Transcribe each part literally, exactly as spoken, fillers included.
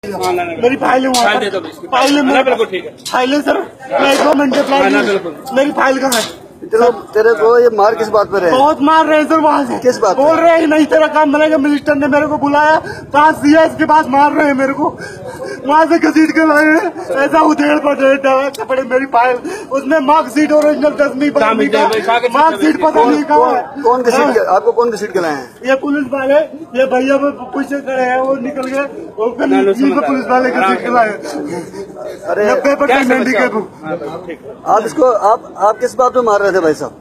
मेरी फाइल है, फाइल है, बिल्कुल ठीक है, फाइल है सर, मैं एक दो मिनट अप्लाई, मेरी फाइल कहाँ है? तेरे, तेरे को ये मार किस बात पर है? बहुत मार रहे हैं सर वहाँ से। किस बात? बोल रहे हैं नहीं तेरा काम बनेगा, मिनिस्टर ने मेरे को बुलाया, पास दिया, इसके बाद मार रहे हैं मेरे को, वहाँ से घसीट कर लाए हैं, ऐसा उधेड़ पड़े कपड़े, मेरी फाइल उसमें मार्कशीट ओरिजिनल दसवीं मार्कशीट पता नहीं कहाँ है। कौन घसीट के आपको कौन घसीट के लाए हैं? ये पुलिस वाले, ये भैया पूछे खड़े हैं, वो निकल गए, वो पुलिस वाले घसीट के लाए। अरे नब्बे परसेंट हैंडीकैप। आप इसको आप आप किस बात में मार रहे थे भाई साहब?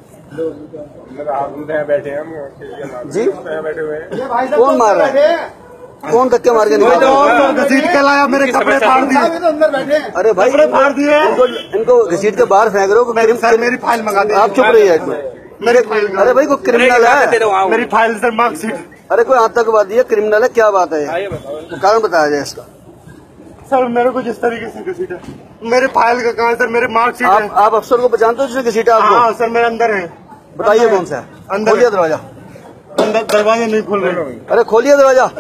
बैठे हम जी बैठे हुए हैं। कौन मार रहा है? कौन धक्के मार के निकाला? घसीट के लाया, मेरे कपड़े फाड़ दिए। अरे भाई कपड़े फाड़ दिए, इनको इनको घसीट के बाहर फेंक रहे हो। मेरी सर मेरी फाइल मंगा दी। आप चुप रहिए एक मिनट। मेरी फाइल, अरे भाई कोई क्रिमिनल है? मेरी फाइल सर मार्कशीट। अरे कोई आतंकवादी है, क्रिमिनल है, क्या बात है? तो कारण बताया जाए इसका। सर मेरे को जिस तरीके से घसीटा, मेरे फाइल का कहाँ है सर? मेरे मार्कशीट है। आप, आप अफसर को पहचानते हो जिसने घसीटा आपको? हाँ सर मेरे अंदर है। बताइए कौन सा है? अंदर खोलिए दरवाजा। अंदर दरवाजा नहीं खोल रहे। अरे खोलिए दरवाजा।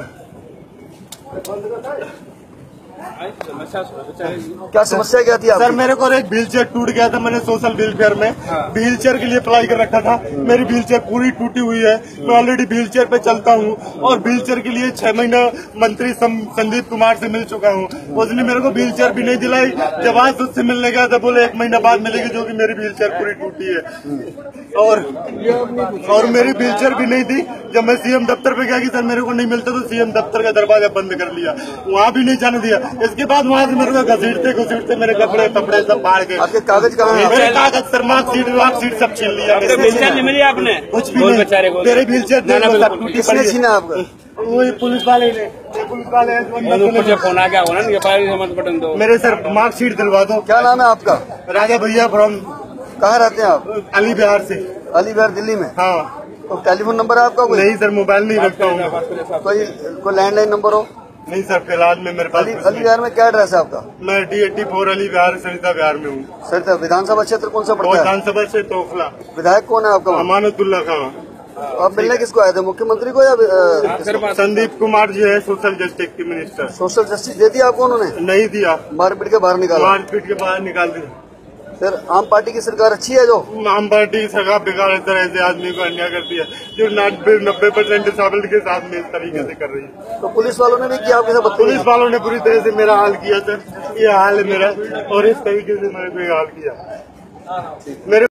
क्या समस्या क्या थी आपकी? सर मेरे को एक व्हील चेयर टूट गया था, मैंने सोशल वेलफेयर में व्हील चेयर के लिए अप्लाई कर रखा था। मेरी व्हील चेयर पूरी टूटी हुई है, मैं ऑलरेडी व्हील चेयर पे चलता हूँ और व्हील चेयर के लिए छह महीना मंत्री संदीप कुमार से मिल चुका हूँ। उसने मेरे को व्हील चेयर भी नहीं दिलाई। जब आज उससे मिलने गया था, बोले एक महीना बाद मिलेगी, जो कि मेरी व्हील चेयर पूरी टूटी है। और और मेरी व्हील चेयर भी नहीं थी। जब मैं सीएम दफ्तर पे गया कि सर मेरे को नहीं मिलता, तो सीएम दफ्तर का दरवाजा बंद कर लिया, वहाँ भी नहीं जाने दिया। इसके बाद वहाँ से मेरे को घसीटते घसीटते मेरे कपड़े कपड़े सब फाड़ के। आपके कागज कहाँ हैं? मेरे कागज सर मार्कशीट मार्कशीट सब छीन लिया। व्हीलचेयर नहीं मिली आपने? कुछ भी नहीं, मेरे व्हीलचेयर किसने छीना आपका? वही पुलिस वाले ने, पुलिस वाले फोन आ गया होना ना, बटन दो। मेरे सर मार्कशीट दिलवा दो। क्या नाम है आपका? राजा भैया फ्रॉम। कहाँ रहते हैं आप? अली बिहार से। अली बिहार दिल्ली में? हाँ। तो टेलीफोन नंबर है आपका कोई? नहीं सर, मोबाइल नहीं रखता हूँ। कोई कोई लैंडलाइन नंबर हो? नहीं सर, फिलहाल में मेरे पास। अली बिहार में क्या एड्रेस है आपका? मैं D eighty four Ali Vihar Sarita Vihar में हूँ। सरिता विधानसभा क्षेत्र कौन सा पड़ता है? विधानसभा से तोफला। विधायक कौन है आपका? अमानतुल्लाह खान। आप मिलने किसको आए थे, मुख्यमंत्री को या? संदीप कुमार जी है सोशल जस्टिस के मिनिस्टर। सोशल जस्टिस दे दिया आपको उन्होंने? नहीं दिया, मारपीट के बाहर निकाला। मारपीट के बाहर निकाल दिया। फिर आम पार्टी की सरकार अच्छी है? जो आम पार्टी की सरकार बेकार इस तरह से आदमी को अन्याय करती है, जो नब्बे परसेंट डिसेबल के साथ में इस तरीके से कर रही है। तो पुलिस वालों ने भी किया आपके साथ? पुलिस वालों ने पूरी तरह से मेरा हाल किया सर, ये हाल है मेरा, और इस तरीके से मैंने कोई हाल किया मेरे